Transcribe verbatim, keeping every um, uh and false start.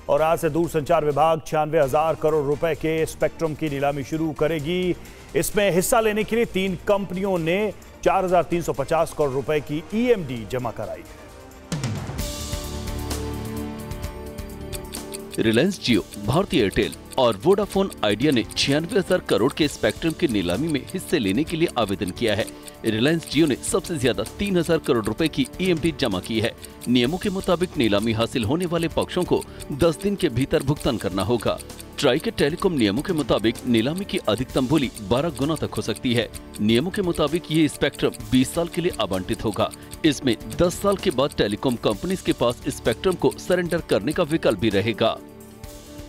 और आज से दूरसंचार विभाग छियानवे हजार करोड़ रुपए के स्पेक्ट्रम की नीलामी शुरू करेगी। इसमें हिस्सा लेने के लिए तीन कंपनियों ने चार हजार तीन सौ पचास करोड़ रुपए की ईएमडी जमा कराई। रिलायंस जियो, भारती एयरटेल और वोडाफोन आइडिया ने छियानवे हजार करोड़ के स्पेक्ट्रम की नीलामी में हिस्से लेने के लिए आवेदन किया है। रिलायंस जियो ने सबसे ज्यादा तीन हजार करोड़ रुपए की ईएमडी जमा की है। नियमों के मुताबिक नीलामी हासिल होने वाले पक्षों को दस दिन के भीतर भुगतान करना होगा। ट्राई के टेलीकॉम नियमों के मुताबिक नीलामी की अधिकतम बोली बारह गुना तक हो सकती है। नियमों के मुताबिक ये स्पेक्ट्रम बीस साल के लिए आवंटित होगा। इसमें दस साल के बाद टेलीकॉम कंपनीज के पास स्पेक्ट्रम को सरेंडर करने का विकल्प भी रहेगा।